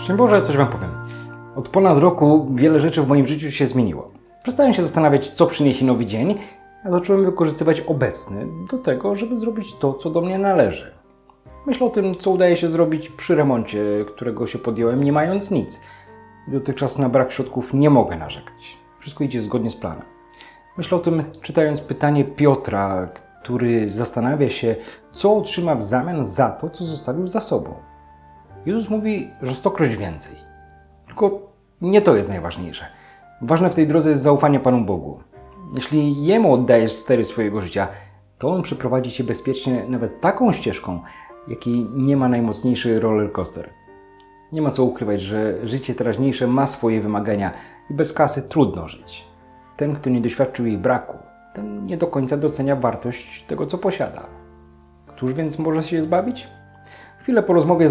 Szczęść Boże, coś Wam powiem. Od ponad roku wiele rzeczy w moim życiu się zmieniło. Przestałem się zastanawiać, co przyniesie nowy dzień, a zacząłem wykorzystywać obecny do tego, żeby zrobić to, co do mnie należy. Myślę o tym, co udaje się zrobić przy remoncie, którego się podjąłem, nie mając nic. Dotychczas na brak środków nie mogę narzekać. Wszystko idzie zgodnie z planem. Myślę o tym, czytając pytanie Piotra, który zastanawia się, co otrzyma w zamian za to, co zostawił za sobą. Jezus mówi, że 100-kroć więcej. Tylko nie to jest najważniejsze. Ważne w tej drodze jest zaufanie Panu Bogu. Jeśli Jemu oddajesz stery swojego życia, to On przeprowadzi Cię bezpiecznie nawet taką ścieżką, jakiej nie ma najmocniejszy roller coaster. Nie ma co ukrywać, że życie teraźniejsze ma swoje wymagania i bez kasy trudno żyć. Ten, kto nie doświadczył jej braku, ten nie do końca docenia wartość tego, co posiada. Któż więc może się zbawić? Chwilę po rozmowie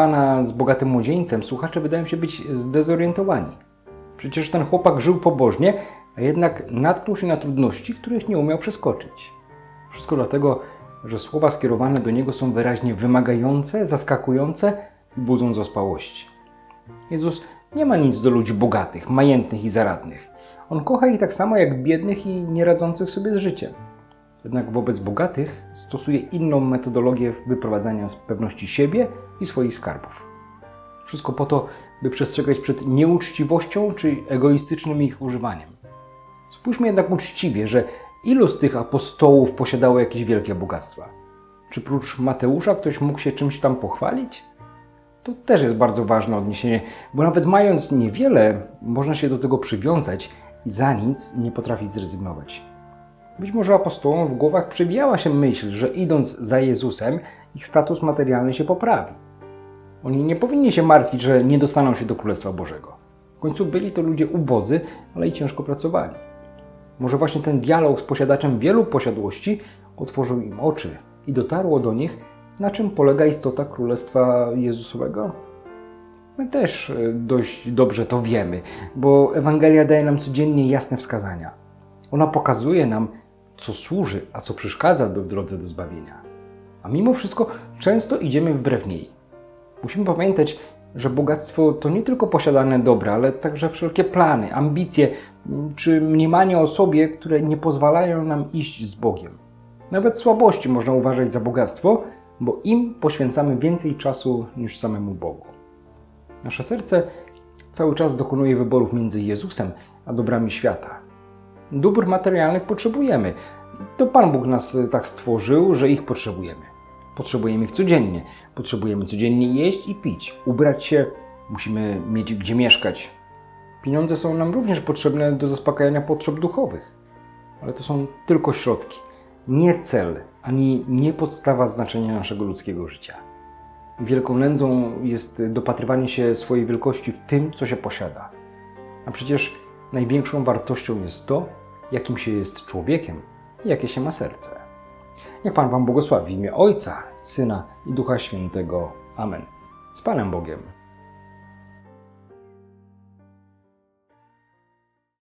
z bogatym młodzieńcem słuchacze wydają się być zdezorientowani. Przecież ten chłopak żył pobożnie, a jednak natknął się na trudności, których nie umiał przeskoczyć. Wszystko dlatego, że słowa skierowane do niego są wyraźnie wymagające, zaskakujące i budzą zaspałości. Jezus nie ma nic do ludzi bogatych, majętnych i zaradnych. On kocha ich tak samo jak biednych i nieradzących sobie z życiem. Jednak wobec bogatych stosuje inną metodologię wyprowadzania z pewności siebie i swoich skarbów. Wszystko po to, by przestrzegać przed nieuczciwością czy egoistycznym ich używaniem. Spójrzmy jednak uczciwie, że ilu z tych apostołów posiadało jakieś wielkie bogactwa? Czy prócz Mateusza ktoś mógł się czymś tam pochwalić? To też jest bardzo ważne odniesienie, bo nawet mając niewiele, można się do tego przywiązać i za nic nie potrafić zrezygnować. Być może apostołom w głowach przebijała się myśl, że idąc za Jezusem, ich status materialny się poprawi. Oni nie powinni się martwić, że nie dostaną się do Królestwa Bożego. W końcu byli to ludzie ubodzy, ale i ciężko pracowali. Może właśnie ten dialog z posiadaczem wielu posiadłości otworzył im oczy i dotarło do nich, na czym polega istota Królestwa Jezusowego? My też dość dobrze to wiemy, bo Ewangelia daje nam codziennie jasne wskazania. Ona pokazuje nam, co służy, a co przeszkadza w drodze do zbawienia. A mimo wszystko często idziemy wbrew niej. Musimy pamiętać, że bogactwo to nie tylko posiadane dobra, ale także wszelkie plany, ambicje czy mniemanie o sobie, które nie pozwalają nam iść z Bogiem. Nawet słabości można uważać za bogactwo, bo im poświęcamy więcej czasu niż samemu Bogu. Nasze serce cały czas dokonuje wyborów między Jezusem a dobrami świata. Dóbr materialnych potrzebujemy. To Pan Bóg nas tak stworzył, że ich potrzebujemy. Potrzebujemy ich codziennie. Potrzebujemy codziennie jeść i pić. Ubrać się, musimy mieć gdzie mieszkać. Pieniądze są nam również potrzebne do zaspokajania potrzeb duchowych. Ale to są tylko środki. Nie cel, ani nie podstawa znaczenia naszego ludzkiego życia. Wielką nędzą jest dopatrywanie się swojej wielkości w tym, co się posiada. A przecież największą wartością jest to, jakim się jest człowiekiem i jakie się ma serce. Niech Pan Wam błogosławi w imię Ojca, Syna i Ducha Świętego. Amen. Z Panem Bogiem.